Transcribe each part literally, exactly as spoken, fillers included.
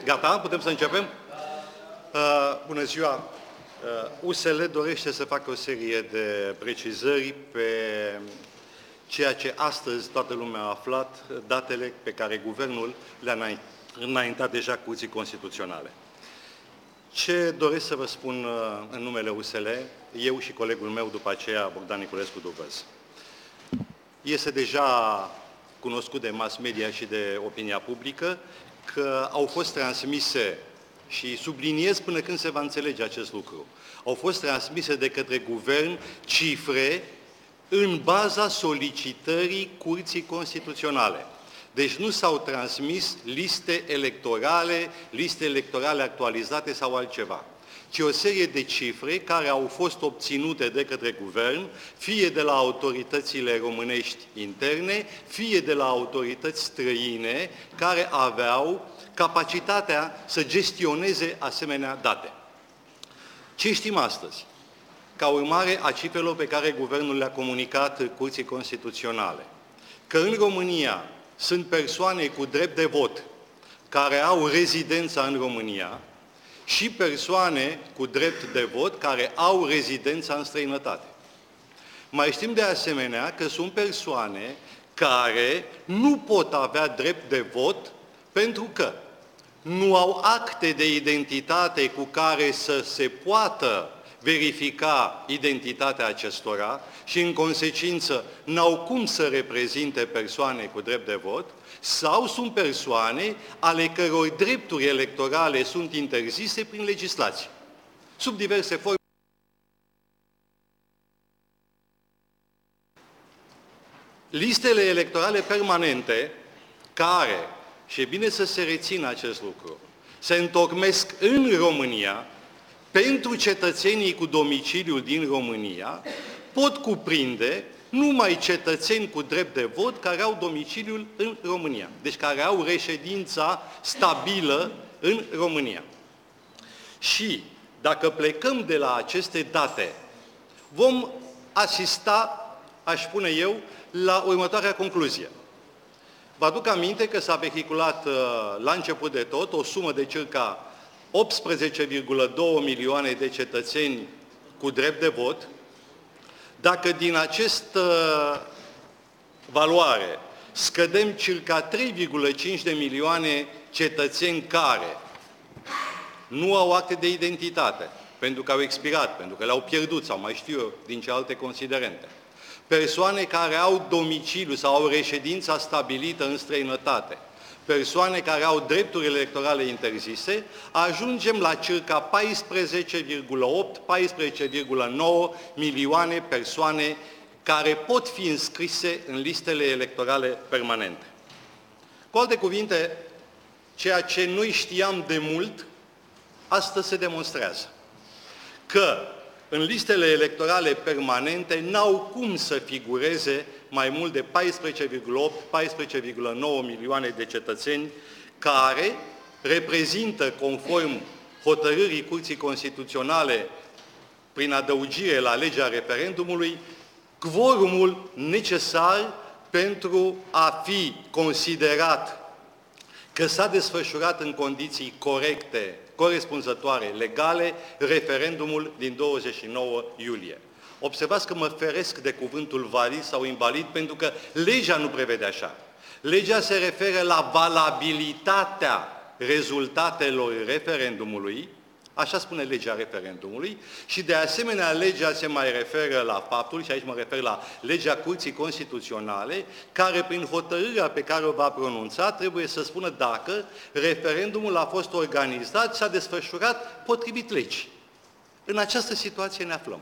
Gata? Putem să începem? Uh, bună ziua! Uh, U S L dorește să facă o serie de precizări pe ceea ce astăzi toată lumea a aflat, datele pe care Guvernul le-a înaintat deja Curții Constituționale. Ce doresc să vă spun uh, în numele U S L, eu și colegul meu, după aceea, Bogdan Niculescu Duvăz. Este deja cunoscut de mass media și de opinia publică că au fost transmise, și subliniez până când se va înțelege acest lucru, au fost transmise de către Guvern cifre în baza solicitării Curții Constituționale. Deci nu s-au transmis liste electorale, liste electorale actualizate sau altceva, ci o serie de cifre care au fost obținute de către Guvern, fie de la autoritățile românești interne, fie de la autorități străine care aveau capacitatea să gestioneze asemenea date. Ce știm astăzi? Ca urmare a cifrelor pe care Guvernul le-a comunicat Curții Constituționale, că în România sunt persoane cu drept de vot care au rezidența în România și persoane cu drept de vot care au rezidența în străinătate. Mai știm de asemenea că sunt persoane care nu pot avea drept de vot pentru că nu au acte de identitate cu care să se poată verifica identitatea acestora și, în consecință, n-au cum să reprezinte persoane cu drept de vot, sau sunt persoane ale căror drepturi electorale sunt interzise prin legislație, sub diverse forme. Listele electorale permanente, care, și e bine să se rețină acest lucru, se întocmesc în România, pentru cetățenii cu domiciliul din România, pot cuprinde numai cetățeni cu drept de vot care au domiciliul în România, deci care au reședința stabilă în România. Și dacă plecăm de la aceste date, vom asista, aș spune eu, la următoarea concluzie. Vă aduc aminte că s-a vehiculat la început de tot o sumă de circa optsprezece virgulă doi milioane de cetățeni cu drept de vot. Dacă din această valoare scădem circa trei virgulă cinci de milioane cetățeni care nu au acte de identitate, pentru că au expirat, pentru că le-au pierdut sau mai știu eu din ce alte considerente, persoane care au domiciliu sau au reședința stabilită în străinătate, persoane care au drepturi electorale interzise, ajungem la circa paisprezece virgulă opt - paisprezece virgulă nouă milioane persoane care pot fi înscrise în listele electorale permanente. Cu alte cuvinte, ceea ce noi știam de mult, astăzi se demonstrează. Că în listele electorale permanente n-au cum să figureze mai mult de paisprezece virgulă opt - paisprezece virgulă nouă milioane de cetățeni care reprezintă, conform hotărârii Curții Constituționale prin adăugire la legea referendumului, quorumul necesar pentru a fi considerat că s-a desfășurat în condiții corecte, corespunzătoare, legale, referendumul din douăzeci și nouă iulie. Observați că mă feresc de cuvântul valid sau invalid, pentru că legea nu prevede așa. Legea se referă la valabilitatea rezultatelor referendumului, așa spune legea referendumului, și de asemenea legea se mai referă la faptul, și aici mă refer la legea Curții Constituționale, care prin hotărârea pe care o va pronunța trebuie să spună dacă referendumul a fost organizat și s-a desfășurat potrivit legii. În această situație ne aflăm.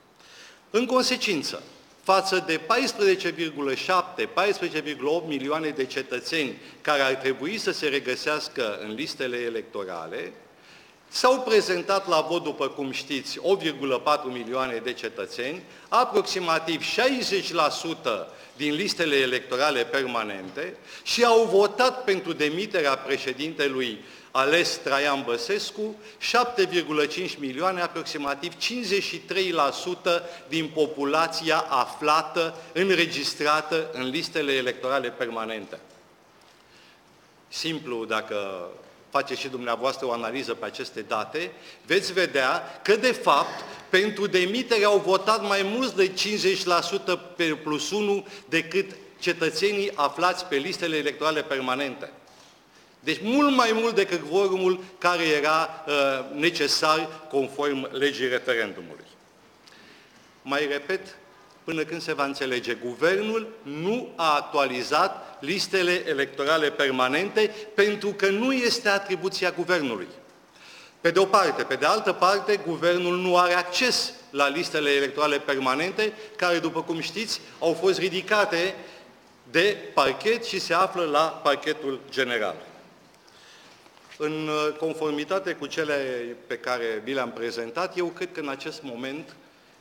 În consecință, față de paisprezece virgulă șapte - paisprezece virgulă opt milioane de cetățeni care ar trebui să se regăsească în listele electorale, s-au prezentat la vot, după cum știți, opt virgulă patru milioane de cetățeni, aproximativ șaizeci la sută din listele electorale permanente, și au votat pentru demiterea președintelui ales Traian Băsescu, șapte virgulă cinci milioane, aproximativ cincizeci și trei la sută din populația aflată, înregistrată în listele electorale permanente. Simplu, dacă faceți și dumneavoastră o analiză pe aceste date, veți vedea că, de fapt, pentru demitere au votat mai mulți de cincizeci la sută pe plus unu decât cetățenii aflați pe listele electorale permanente. Deci mult mai mult decât quorumul care era uh, necesar conform legii referendumului. Mai repet, până când se va înțelege, guvernul nu a actualizat listele electorale permanente pentru că nu este atribuția guvernului. Pe de o parte. Pe de altă parte, guvernul nu are acces la listele electorale permanente, care, după cum știți, au fost ridicate de parchet și se află la parchetul general. În conformitate cu cele pe care vi le-am prezentat, eu cred că în acest moment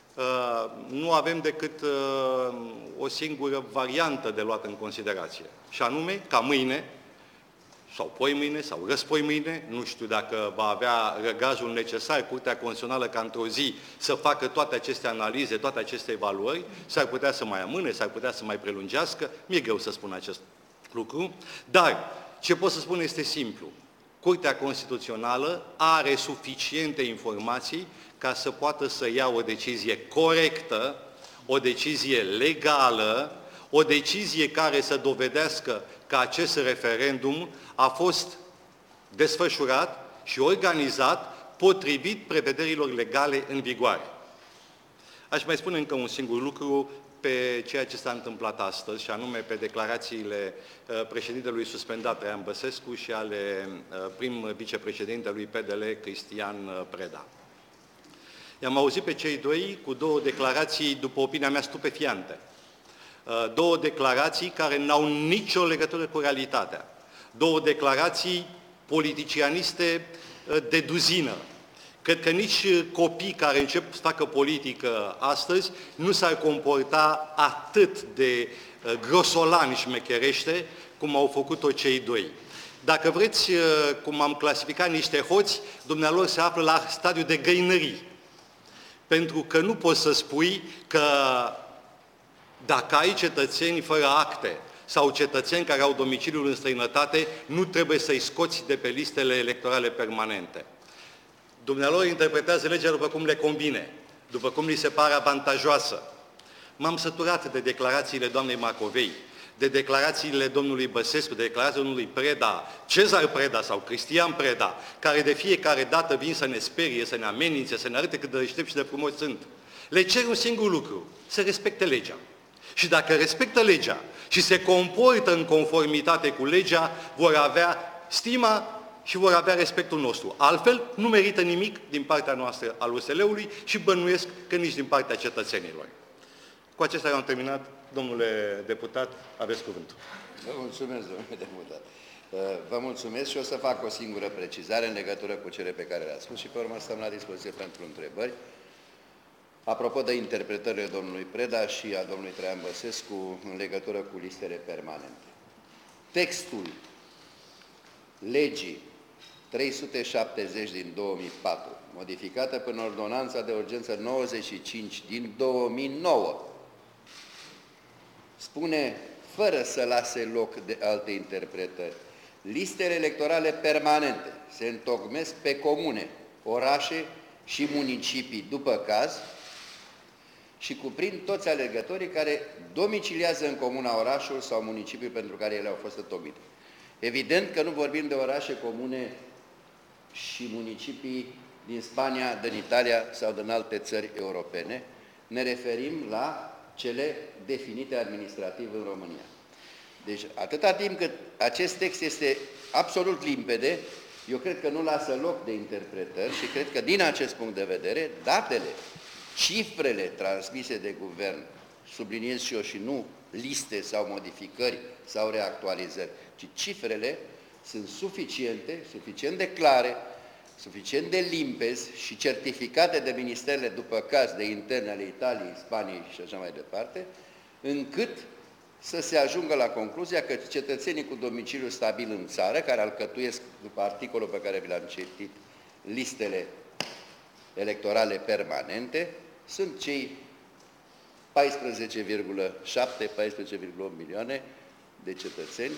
nu avem decât o singură variantă de luat în considerație, și anume ca mâine, sau poimâine, sau răspoimâine, nu știu dacă va avea răgazul necesar Curtea Constituțională ca într-o zi să facă toate aceste analize, toate aceste evaluări, s-ar putea să mai amâne, s-ar putea să mai prelungească, mi-e greu să spun acest lucru, dar ce pot să spun este simplu. Curtea Constituțională are suficiente informații ca să poată să ia o decizie corectă, o decizie legală, o decizie care să dovedească că acest referendum a fost desfășurat și organizat potrivit prevederilor legale în vigoare. Aș mai spune încă un singur lucru pe ceea ce s-a întâmplat astăzi, și anume pe declarațiile președintelui suspendat Traian Băsescu și ale prim vicepreședintelui P D L Cristian Preda. I-am auzit pe cei doi cu două declarații, după opinia mea, stupefiante. Două declarații care n-au nicio legătură cu realitatea. Două declarații politicianiste de duzină. Cred că nici copii care încep să facă politică astăzi nu s-ar comporta atât de grosolan șmecherește cum au făcut-o cei doi. Dacă vreți, cum am clasificat niște hoți, dumnealor se află la stadiu de găinării. Pentru că nu poți să spui că dacă ai cetățeni fără acte sau cetățeni care au domiciliul în străinătate, nu trebuie să-i scoți de pe listele electorale permanente. Dumnealor interpretează legea după cum le convine, după cum li se pare avantajoasă. M-am săturat de declarațiile doamnei Macovei, de declarațiile domnului Băsescu, de declarațiile domnului Preda, Cezar Preda sau Cristian Preda, care de fiecare dată vin să ne sperie, să ne amenințe, să ne arate cât de deștepți și de frumoși sunt. Le cer un singur lucru, să respecte legea. Și dacă respectă legea și se comportă în conformitate cu legea, vor avea stima și vor avea respectul nostru. Altfel, nu merită nimic din partea noastră al U S L-ului și bănuiesc că nici din partea cetățenilor. Cu acestea am terminat. Domnule deputat, aveți cuvântul. Vă mulțumesc, domnule deputat. Vă mulțumesc și o să fac o singură precizare în legătură cu cele pe care le-ați spus și pe urmă stăm la dispoziție pentru întrebări. Apropo de interpretările domnului Preda și a domnului Traian Băsescu în legătură cu listele permanente. Textul legii trei sute șaptezeci din două mii patru, modificată prin ordonanța de urgență nouăzeci și cinci din două mii nouă, spune, fără să lase loc de alte interpretări, listele electorale permanente se întocmesc pe comune, orașe și municipii după caz și cuprind toți alegătorii care domiciliază în comuna, orașul sau municipiul pentru care ele au fost întocmite. Evident că nu vorbim de orașe, comune și municipii din Spania, din Italia sau din alte țări europene. Ne referim la cele definite administrativ în România. Deci, atâta timp cât acest text este absolut limpede, eu cred că nu lasă loc de interpretări și cred că din acest punct de vedere, datele, cifrele transmise de guvern, subliniez și eu și nu liste sau modificări sau reactualizări, ci cifrele sunt suficiente, suficient de clare, suficient de limpezi și certificate de ministerele după caz de interne ale Italiei, Spaniei și așa mai departe, încât să se ajungă la concluzia că cetățenii cu domiciliu stabil în țară, care alcătuiesc, după articolul pe care vi l-am citit, listele electorale permanente, sunt cei paisprezece virgulă șapte paisprezece virgulă opt milioane de cetățeni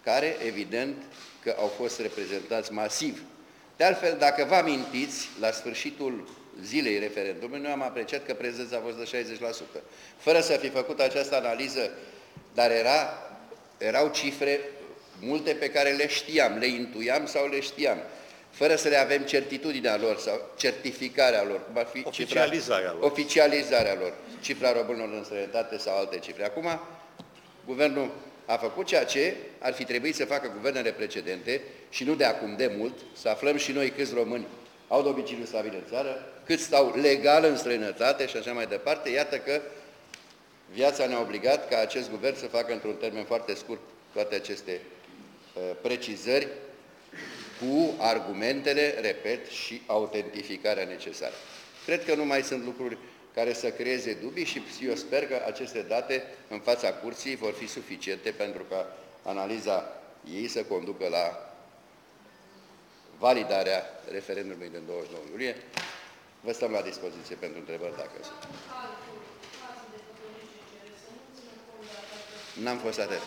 care, evident, că au fost reprezentați masiv. De altfel, dacă vă amintiți, la sfârșitul zilei referendumului, noi am apreciat că prezența a fost de șaizeci la sută. Fără să fi făcut această analiză, dar era, erau cifre multe pe care le știam, le intuiam sau le știam, fără să le avem certitudinea lor sau certificarea lor, cum ar fi oficializarea cifra, lor. oficializarea lor, cifra românilor în străinătate sau alte cifre. Acum, guvernul a făcut ceea ce ar fi trebuit să facă guvernele precedente și nu de acum, de mult, să aflăm și noi câți români au domiciliu stabil în țară, cât stau legal în străinătate și așa mai departe. Iată că viața ne-a obligat ca acest guvern să facă într-un termen foarte scurt toate aceste uh, precizări cu argumentele, repet, și autentificarea necesară. Cred că nu mai sunt lucruri care să creeze dubii și eu sper că aceste date în fața curții vor fi suficiente pentru ca analiza ei să conducă la validarea referendumului din douăzeci și nouă iulie. Vă stăm la dispoziție pentru întrebări dacă sunt. N-am fost atent.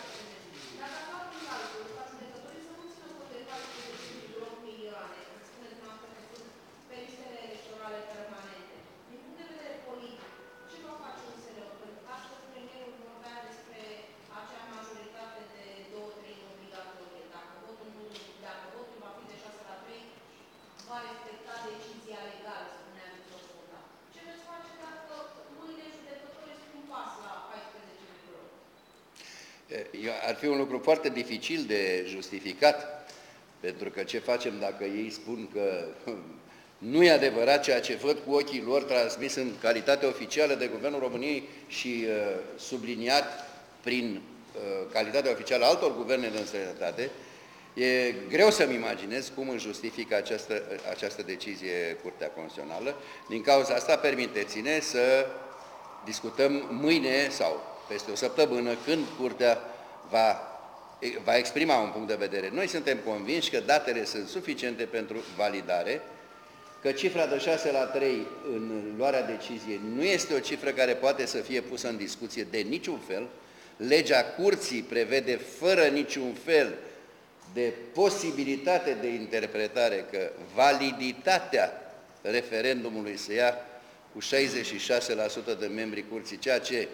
Ar fi un lucru foarte dificil de justificat, pentru că ce facem dacă ei spun că nu e adevărat ceea ce văd cu ochii lor transmis în calitate oficială de Guvernul României și uh, subliniat prin uh, calitatea oficială altor guverne în străinătate. E greu să-mi imaginez cum îmi justifică această, această decizie Curtea Constituțională. Din cauza asta, permiteți-ne să discutăm mâine sau peste o săptămână, când Curtea va, va exprima un punct de vedere. Noi suntem convinși că datele sunt suficiente pentru validare, că cifra de șase la trei în luarea deciziei nu este o cifră care poate să fie pusă în discuție de niciun fel. Legea Curții prevede fără niciun fel de posibilitate de interpretare că validitatea referendumului se ia cu șaizeci și șase la sută de membrii Curții, ceea ce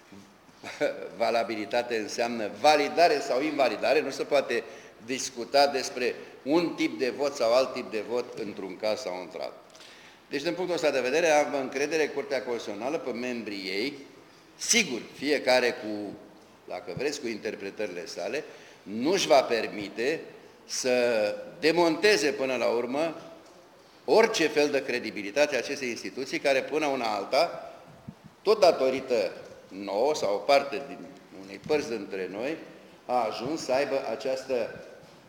valabilitate înseamnă validare sau invalidare, nu se poate discuta despre un tip de vot sau alt tip de vot într-un caz sau într-altul. Deci, din punctul ăsta de vedere, am încredere Curtea Constituțională pe membrii ei, sigur, fiecare cu, dacă vreți, cu interpretările sale, nu-și va permite să demonteze până la urmă orice fel de credibilitate a acestei instituții, care până una alta, tot datorită nouă sau o parte din unei părți dintre noi, a ajuns să aibă această,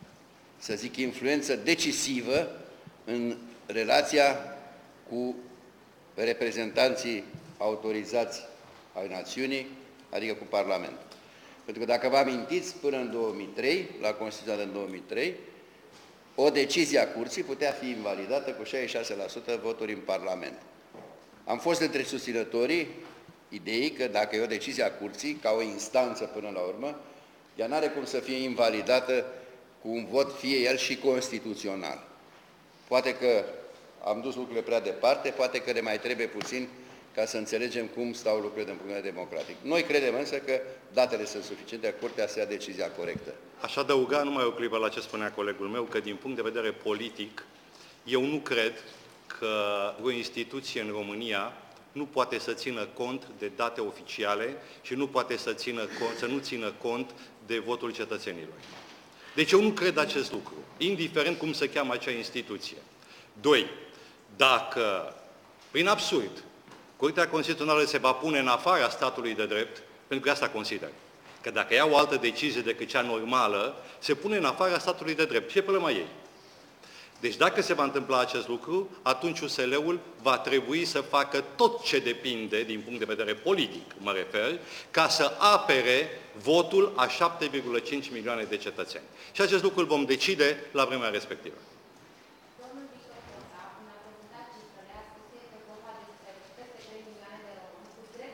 să zic, influență decisivă în relația cu reprezentanții autorizați ai națiunii, adică cu Parlamentul. Pentru că dacă vă amintiți, până în două mii trei, la Constituția din două mii trei, o decizie a Curții putea fi invalidată cu șaizeci și șase la sută voturi în Parlament. Am fost între susținătorii ideii că dacă e o decizie a Curții, ca o instanță până la urmă, ea n-are cum să fie invalidată cu un vot, fie el și constituțional. Poate că am dus lucrurile prea departe, poate că ne mai trebuie puțin ca să înțelegem cum stau lucrurile din punct de vedere democratic. Noi credem însă că datele sunt suficiente, Curtea să ia decizia corectă. Aș adăuga numai o clipă la ce spunea colegul meu, că din punct de vedere politic, eu nu cred că o instituție în România nu poate să țină cont de date oficiale și nu poate să, țină cont, să nu țină cont de votul cetățenilor. Deci eu nu cred acest lucru, indiferent cum se cheamă acea instituție. Doi, dacă, prin absurd, Curtea Constituțională se va pune în afara statului de drept, pentru că asta consider, că dacă ia o altă decizie decât cea normală, se pune în afara statului de drept. Ce e problema ei? Deci dacă se va întâmpla acest lucru, atunci U S L-ul va trebui să facă tot ce depinde, din punct de vedere politic, mă refer, ca să apere votul a șapte virgulă cinci milioane de cetățeni. Și acest lucru îl vom decide la vremea respectivă.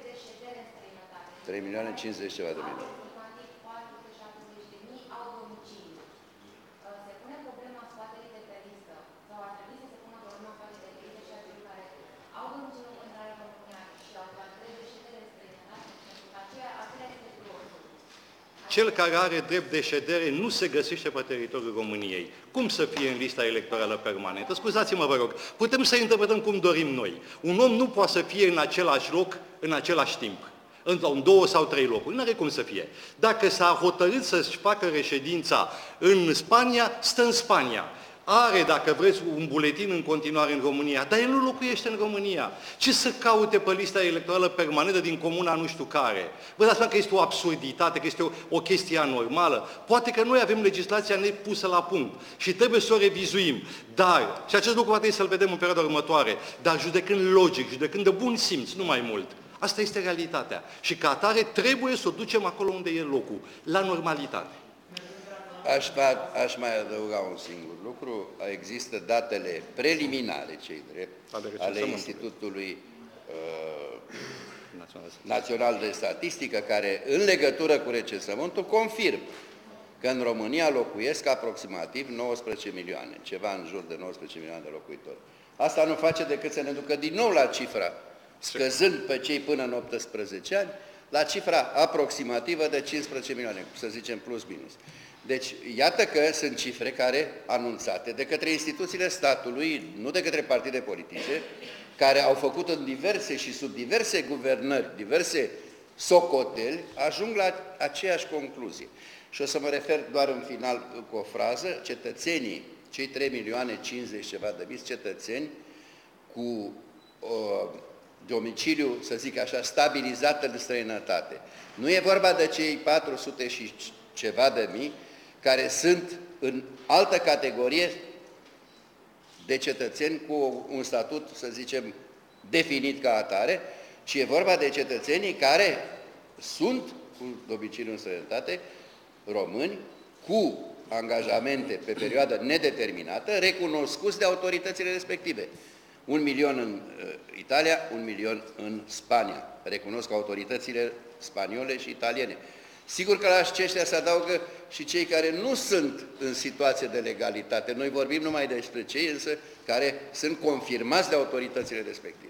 trei milioane cincizeci ceva de mii. cel care are drept de ședere nu se găsește pe teritoriul României. Cum să fie în lista electorală permanentă? Scuzați-mă, vă rog, putem să interpretăm cum dorim noi. Un om nu poate să fie în același loc, în același timp. În două sau trei locuri. Nu are cum să fie. Dacă s-a hotărât să-și facă reședința în Spania, stă în Spania. Are, dacă vreți, un buletin în continuare în România, dar el nu locuiește în România. Ce să caute pe lista electorală permanentă din comuna nu știu care? Vă dați seama că este o absurditate, că este o, o chestie anormală? Poate că noi avem legislația nepusă la punct și trebuie să o revizuim. Dar, și acest lucru va trebui să-l vedem în perioada următoare, dar judecând logic, judecând de bun simț, nu mai mult. Asta este realitatea. Și ca atare trebuie să o ducem acolo unde e locul, la normalitate. Aș, aș mai adăuga un singur lucru. Există datele preliminare, cei drept, ale Institutului uh, Național de Statistică, care, în legătură cu recensământul, confirm că în România locuiesc aproximativ nouăsprezece milioane, ceva în jur de nouăsprezece milioane de locuitori. Asta nu face decât să ne ducă din nou la cifra, scăzând pe cei până în optsprezece ani, la cifra aproximativă de cincisprezece milioane, să zicem plus minus. Deci, iată că sunt cifre care, anunțate de către instituțiile statului, nu de către partide politice, care au făcut în diverse și sub diverse guvernări, diverse socoteli, ajung la aceeași concluzie. Și o să mă refer doar în final cu o frază: cetățenii, cei trei milioane cincizeci ceva de mii cetățeni cu uh, domiciliu, să zic așa, stabilizat în străinătate. Nu e vorba de cei patru sute și ceva de mii care sunt în altă categorie de cetățeni cu un statut, să zicem, definit ca atare, ci e vorba de cetățenii care sunt cu domiciliu în străinătate, români, cu angajamente pe perioadă nedeterminată, recunoscuți de autoritățile respective. Un milion în uh, Italia, un milion în Spania. Recunosc autoritățile spaniole și italiene. Sigur că la aceștia se adaugă și cei care nu sunt în situație de legalitate. Noi vorbim numai despre cei însă care sunt confirmați de autoritățile respective.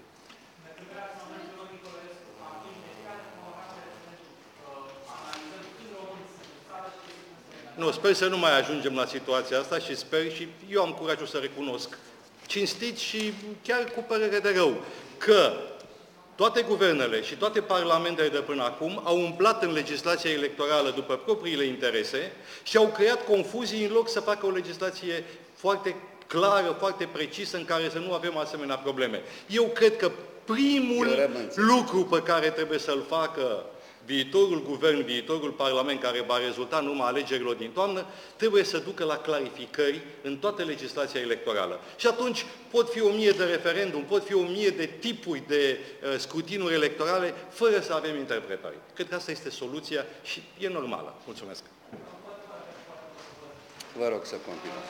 Nu, sper să nu mai ajungem la situația asta și sper, și eu am curajul să recunosc, cinstit și chiar cu părere de rău, că toate guvernele și toate parlamentele de până acum au umplat în legislația electorală după propriile interese și au creat confuzii în loc să facă o legislație foarte clară, foarte precisă, în care să nu avem asemenea probleme. Eu cred că primul lucru pe care trebuie să-l facă viitorul guvern, viitorul parlament, care va rezulta în urma alegerilor din toamnă, trebuie să ducă la clarificări în toată legislația electorală. Și atunci pot fi o mie de referendum, pot fi o mie de tipuri de uh, scrutinuri electorale, fără să avem interpretări. Cred că asta este soluția și e normală. Mulțumesc. Vă rog să continuăm.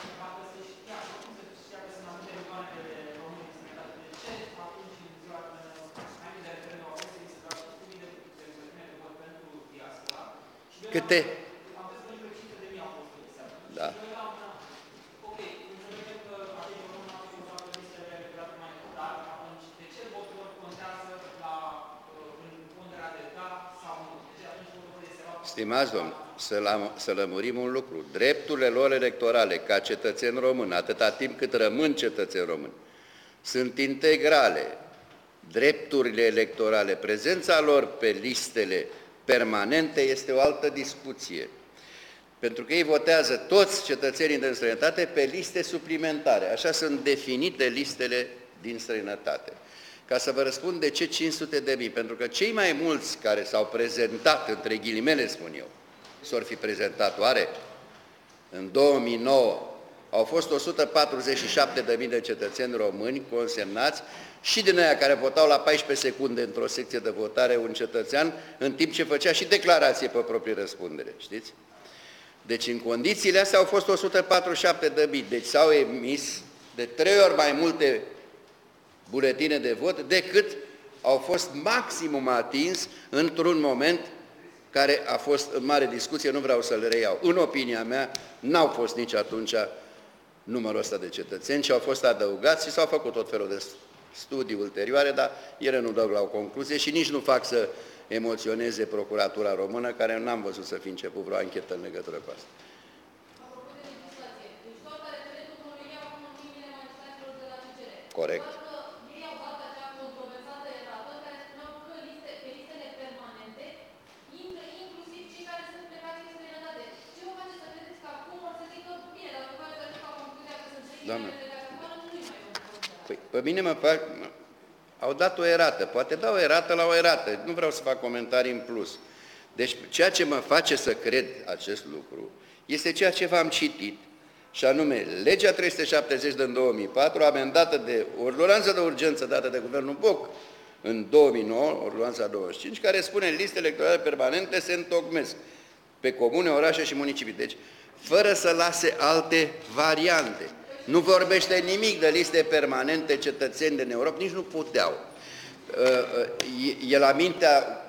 Câte? Da. Stimați domnule, să, să lămurim un lucru. Drepturile lor electorale ca cetățeni români, atâta timp cât rămân cetățeni români, sunt integrale. Drepturile electorale, prezența lor pe listele permanente este o altă discuție. Pentru că ei votează toți cetățenii din străinătate pe liste suplimentare. Așa sunt definite listele din străinătate. Ca să vă răspund de ce cinci sute de mii, pentru că cei mai mulți care s-au prezentat, între ghilimele spun eu, s-or fi prezentat oare, în două mii nouă au fost o sută patruzeci și șapte de mii de cetățeni români consemnați, și din aia care votau la paisprezece secunde într-o secție de votare un cetățean, în timp ce făcea și declarație pe proprie răspundere, știți? Deci în condițiile astea au fost o sută patruzeci și șapte de mii, deci s-au emis de trei ori mai multe buletine de vot decât au fost maximum atins într-un moment care a fost în mare discuție, nu vreau să le reiau. În opinia mea, n-au fost nici atunci numărul ăsta de cetățeni și au fost adăugați și s-au făcut tot felul de studii ulterioare, dar ele nu dau la o concluzie și nici nu fac să emoționeze Procuratura Română, care n-am văzut să fi început vreo anchetă în legătură cu asta. Corect. Doamne. Păi, pe mine mă fac... Au dat o erată. Poate dau o erată la o erată. Nu vreau să fac comentarii în plus. Deci, ceea ce mă face să cred acest lucru este ceea ce v-am citit, și anume, legea trei sute șaptezeci din două mii patru, amendată de ordonanță de urgență dată de Guvernul Boc în două mii nouă, ordonanța douăzeci și cinci, care spune: liste electorale permanente se întocmesc pe comune, orașe și municipii. Deci, fără să lase alte variante. Nu vorbește nimic de liste permanente, cetățeni din Europa, nici nu puteau. E la mintea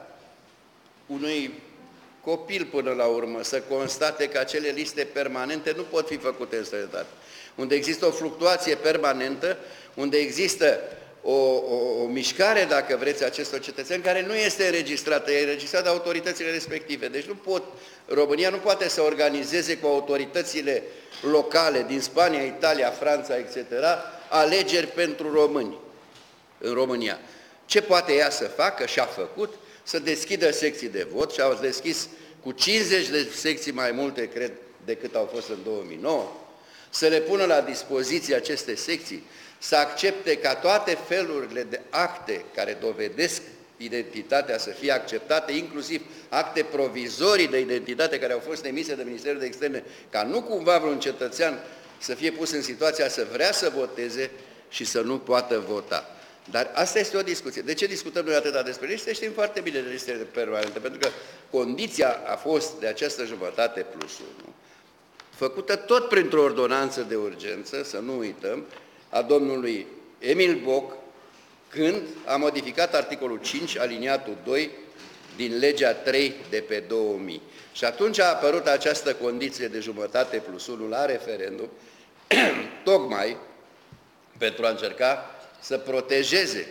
unui copil până la urmă să constate că acele liste permanente nu pot fi făcute în străinătate. Unde există o fluctuație permanentă, unde există o, o, o mișcare, dacă vreți, acestor cetățeni, care nu este înregistrată, e înregistrată de autoritățile respective. Deci nu pot, România nu poate să organizeze cu autoritățile locale din Spania, Italia, Franța, et cetera, alegeri pentru români în România. Ce poate ea să facă și a făcut? Să deschidă secții de vot, și au deschis cu cincizeci de secții mai multe, cred, decât au fost în două mii nouă, să le pună la dispoziție aceste secții, să accepte ca toate felurile de acte care dovedesc identitatea să fie acceptate, inclusiv acte provizorii de identitate care au fost emise de Ministerul de Externe, ca nu cumva vreun cetățean să fie pus în situația să vrea să voteze și să nu poată vota. Dar asta este o discuție. De ce discutăm noi atâta despre liste? Știm foarte bine de listele permanente, pentru că condiția a fost de această jumătate plus unu, făcută tot printr-o ordonanță de urgență, să nu uităm, a domnului Emil Boc, când a modificat articolul cinci, aliniatul doi, din legea trei de pe două mii. Și atunci a apărut această condiție de jumătate plus unu la referendum, tocmai pentru a încerca să protejeze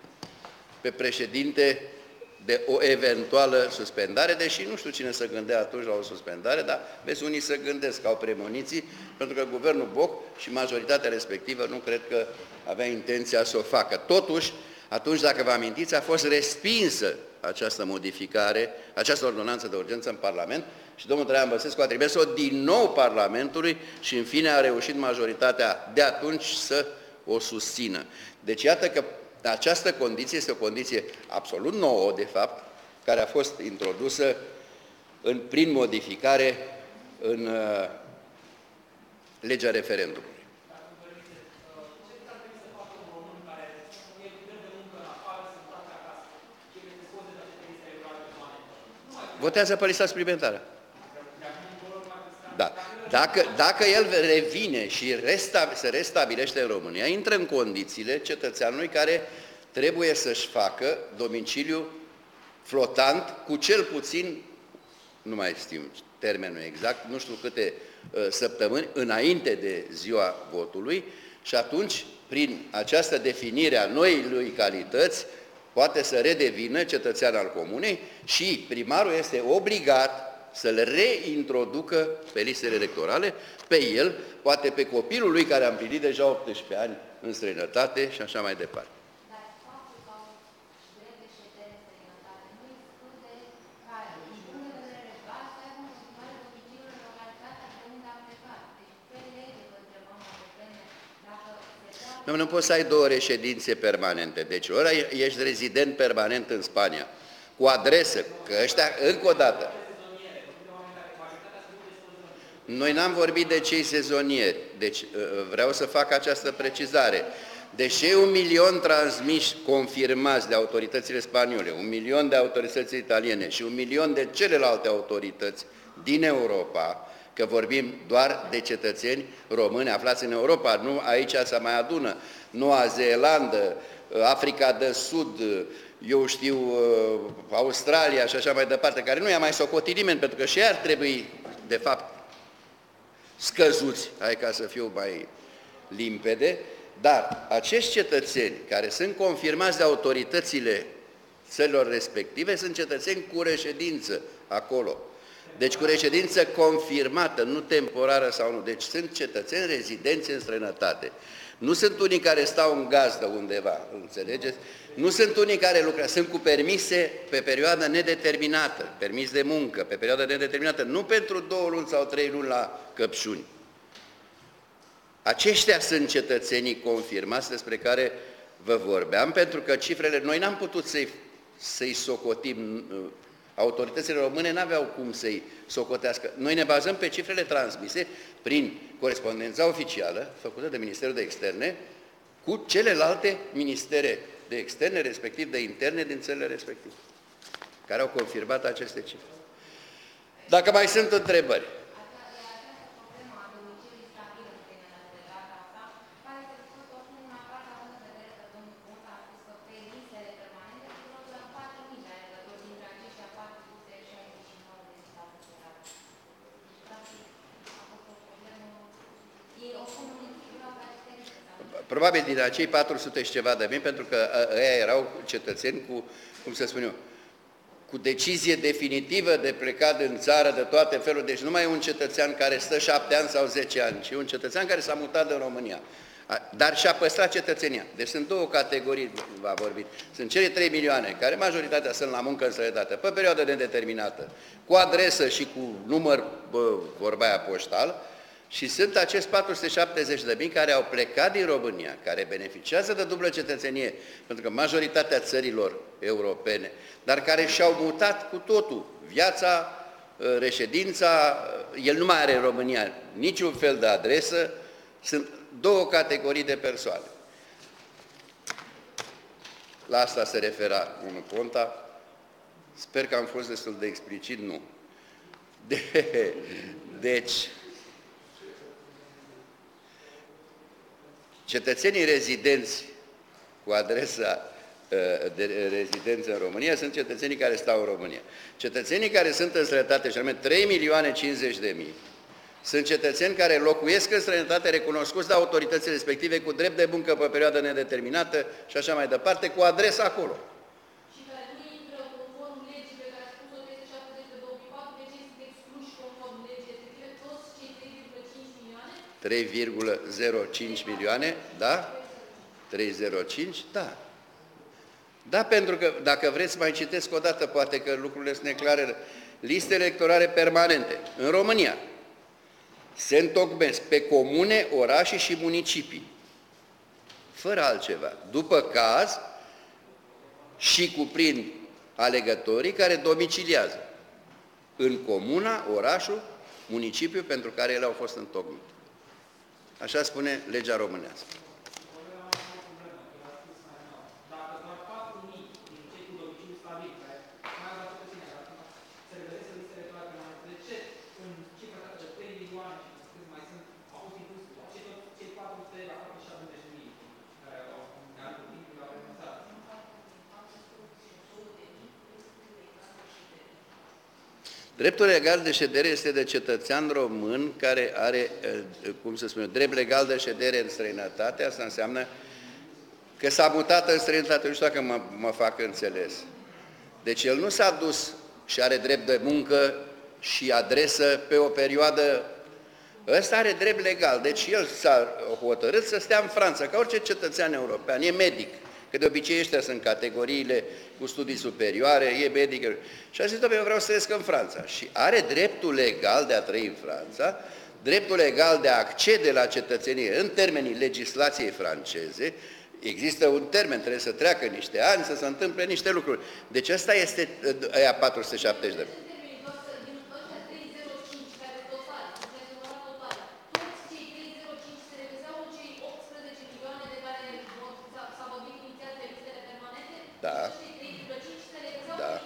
pe președinte de o eventuală suspendare, deși nu știu cine să gândea atunci la o suspendare, dar vezi, unii se gândesc, au premoniții, pentru că guvernul Boc și majoritatea respectivă nu cred că avea intenția să o facă. Totuși, atunci, dacă vă amintiți, a fost respinsă această modificare, această ordonanță de urgență în Parlament și domnul Traian Băsescu a trimis-o din nou Parlamentului și, în fine, a reușit majoritatea de atunci să o susțină. Deci, iată că această condiție este o condiție absolut nouă, de fapt, care a fost introdusă în, prin modificare în uh, legea referendumului. Votează pe lista suplimentară. Da. Dacă, dacă el revine și resta, se restabilește în România, intră în condițiile cetățeanului care trebuie să-și facă domiciliu flotant cu cel puțin, nu mai știm termenul exact, nu știu câte uh, săptămâni înainte de ziua votului, și atunci, prin această definire a noii lui calități, poate să redevină cetățean al comunei și primarul este obligat să-l reintroducă pe listele electorale, pe el, poate pe copilul lui care a împlinit deja optsprezece ani în străinătate și așa mai departe. Nu, nu poți să ai două reședințe permanente. Deci, ori ești rezident permanent în Spania, cu adresă, că ăștia, încă o dată, noi n-am vorbit de cei sezonieri, deci vreau să fac această precizare. Deși un milion transmiși, confirmați de autoritățile spaniole, un milion de autorități italiene și un milion de celelalte autorități din Europa, că vorbim doar de cetățeni români aflați în Europa, nu aici se mai adună Noua Zeelandă, Africa de Sud, eu știu, Australia și așa mai departe, care nu i-a mai socotit nimeni, pentru că și ei ar trebui, de fapt, scăzuți, hai ca să fiu mai limpede, dar acești cetățeni care sunt confirmați de autoritățile țărilor respective sunt cetățeni cu reședință acolo. Deci cu reședință confirmată, nu temporară sau nu. Deci sunt cetățeni rezidenți în străinătate. Nu sunt unii care stau în gazdă undeva, înțelegeți? Nu sunt unii care lucrează, sunt cu permise pe perioadă nedeterminată, permis de muncă, pe perioadă nedeterminată, nu pentru două luni sau trei luni la căpșuni. Aceștia sunt cetățenii confirmați despre care vă vorbeam, pentru că cifrele, noi n-am putut să-i să-i socotim, autoritățile române n-aveau cum să-i socotească. Noi ne bazăm pe cifrele transmise prin corespondența oficială făcută de Ministerul de Externe cu celelalte ministere de externe, respectiv de interne din țările respective, care au confirmat aceste cifre. Dacă mai sunt întrebări. Probabil din acei patru sute și ceva de mii, pentru că ăia erau cetățeni cu, cum să spun eu, cu decizie definitivă de plecat din țară, de toate felurile. Deci nu mai e un cetățean care stă șapte ani sau zece ani, ci un cetățean care s-a mutat în România, dar și-a păstrat cetățenia. Deci sunt două categorii, v-a vorbit. Sunt cele trei milioane, care majoritatea sunt la muncă în străinătate, pe perioadă nedeterminată, cu adresă și cu număr, bă, vorba aia, poștal, și sunt acești patru sute șaptezeci de mii care au plecat din România, care beneficiază de dublă cetățenie, pentru că majoritatea țărilor europene, dar care și-au mutat cu totul viața, reședința, el nu mai are în România niciun fel de adresă, sunt două categorii de persoane. La asta se refera domnul Ponta. Sper că am fost destul de explicit, nu. De, deci, cetățenii rezidenți cu adresa de rezidență în România sunt cetățenii care stau în România. Cetățenii care sunt în străinătate, și anume trei milioane cincizeci de mii, sunt cetățeni care locuiesc în străinătate, recunoscuți de autoritățile respective, cu drept de muncă pe perioadă nedeterminată și așa mai departe, cu adresa acolo. Și care nu intră conform legii pe care a spus-o trei sute șaptezeci pe două mii patru, deci sunt excluși conform legii respective toți cei trei virgulă cinci milioane? trei virgulă zero cinci milioane, da? trei virgulă zero cinci, da. Da, pentru că, dacă vreți, mai citesc o dată, poate că lucrurile sunt neclare. Liste electorale permanente. În România se întocmesc pe comune, orașe și municipii, fără altceva, după caz și cuprind alegătorii care domiciliază în comuna, orașul, municipiul pentru care ele au fost întocmite. Așa spune legea românească. Dreptul legal de ședere este de cetățean român care are, cum să spun, drept legal de ședere în străinătate. Asta înseamnă că s-a mutat în străinătate. Nu știu dacă mă, mă fac înțeles. Deci el nu s-a dus și are drept de muncă și adresă pe o perioadă. Ăsta are drept legal. Deci el s-a hotărât să stea în Franța, ca orice cetățean european. E medic. Că de obicei ăștia sunt categoriile cu studii superioare, e medic. Și a zis, dom'le, eu vreau să trăiesc în Franța. Și are dreptul legal de a trăi în Franța, dreptul legal de a accede la cetățenie în termenii legislației franceze. Există un termen, trebuie să treacă niște ani, să se întâmple niște lucruri. Deci ăsta este aia patru sute șaptezeci de mii. Da. Da.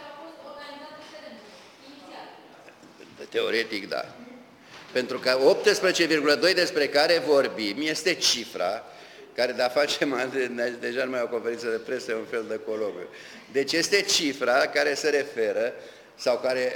Teoretic, da. Pentru că optsprezece virgulă doi despre care vorbim este cifra care de-a face, deja nu mai e o conferință de presă, e un fel de colocviu. Deci este cifra care se referă sau care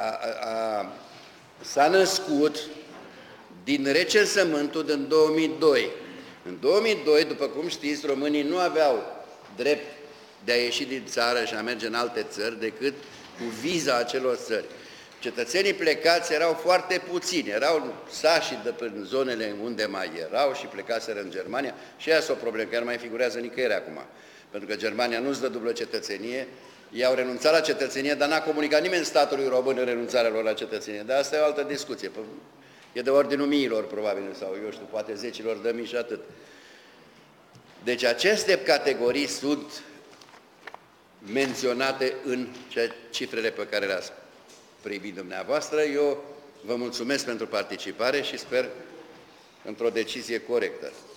s-a născut din recensământul din două mii doi. În două mii doi, după cum știți, românii nu aveau drept de a ieși din țară și a merge în alte țări decât cu viza acelor țări. Cetățenii plecați erau foarte puțini, erau sași de prin zonele unde mai erau și plecaseră în Germania și aia sunt o problemă, că nu mai figurează nicăieri acum. Pentru că Germania nu-ți dă dublă cetățenie, ei au renunțat la cetățenie, dar n-a comunicat nimeni statului român în renunțarea lor la cetățenie. Dar asta e o altă discuție. E de ordinul miilor, probabil, sau eu știu, poate zecilor de mii și atât. Deci aceste categorii sunt menționate în cifrele pe care le-ați privit dumneavoastră. Eu vă mulțumesc pentru participare și sper într-o decizie corectă.